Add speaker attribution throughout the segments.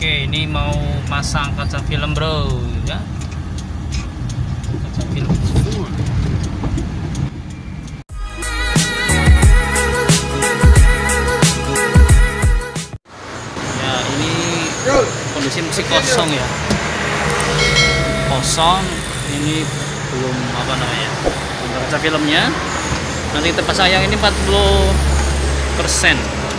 Speaker 1: Oke, ini mau pasang kaca film bro ya. Kaca film full. Ya, ini kondisi masih kosong ya. Kosong, ini belum apa namanya, belum kaca filmnya. Nanti kita pasang yang ini 40%.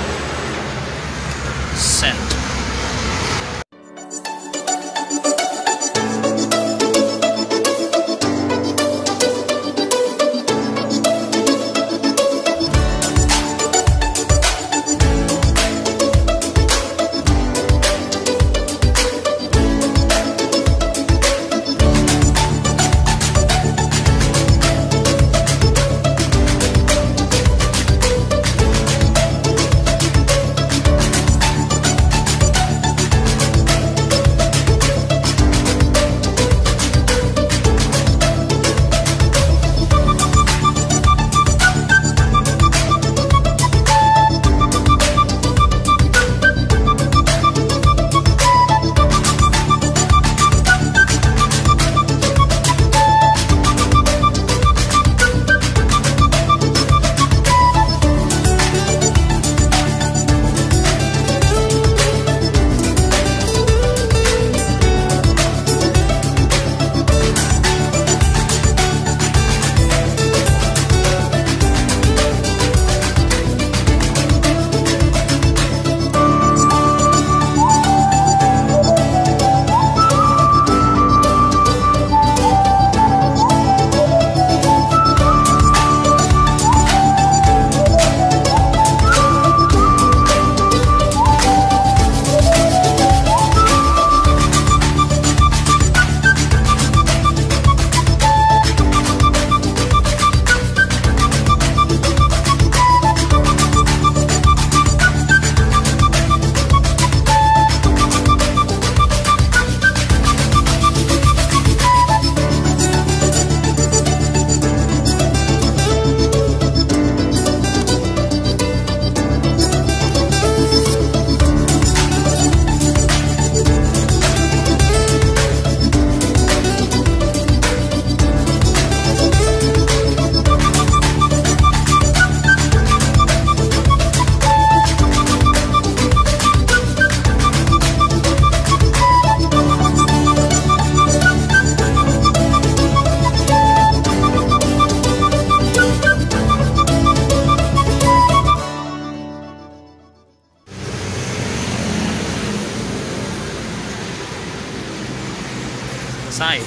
Speaker 1: Selesai.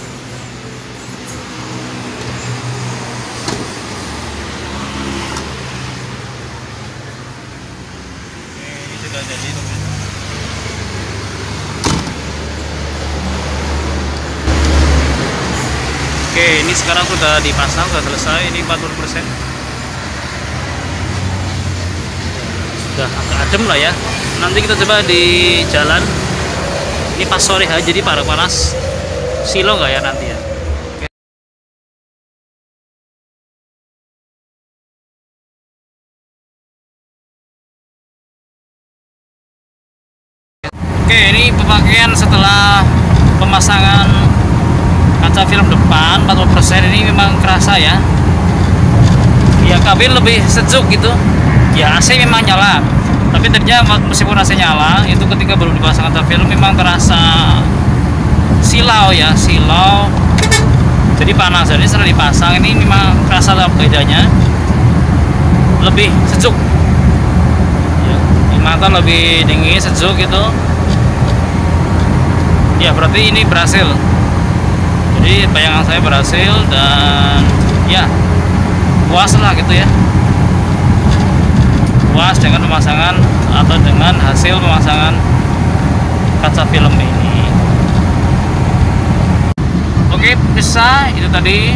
Speaker 1: Ini sudah jadi. Oke, ini sekarang sudah dipasang, sudah selesai. Ini 40%. Sudah agak adem lah ya. Nanti kita coba di jalan. Ini pas sore aja, jadi panas. Silo nggak ya nanti ya? Oke, ini pemakaian setelah pemasangan kaca film depan 40%. Ini memang kerasa ya. Ya, kabin lebih sejuk gitu. Ya, AC memang nyala. Tapi ternyata meskipun AC nyala, itu ketika belum dipasang kaca film memang terasa silau ya, silau. Jadi panas. Jadi setelah dipasang ini memang kerasa bedanya, lebih sejuk ya, di mata lebih dingin, sejuk gitu ya. Berarti ini berhasil. Jadi bayangan saya berhasil dan ya puas lah gitu ya, puas dengan pemasangan atau dengan hasil pemasangan kaca film ini. Oke, bisa itu tadi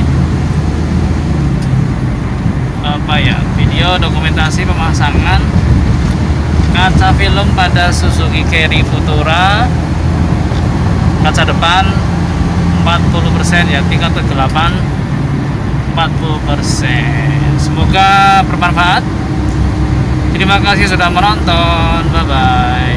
Speaker 1: apa ya, video dokumentasi pemasangan kaca film pada Suzuki Carry Futura. Kaca depan 40% ya, tingkat ke-8 40%. Semoga bermanfaat. Terima kasih sudah menonton. Bye bye.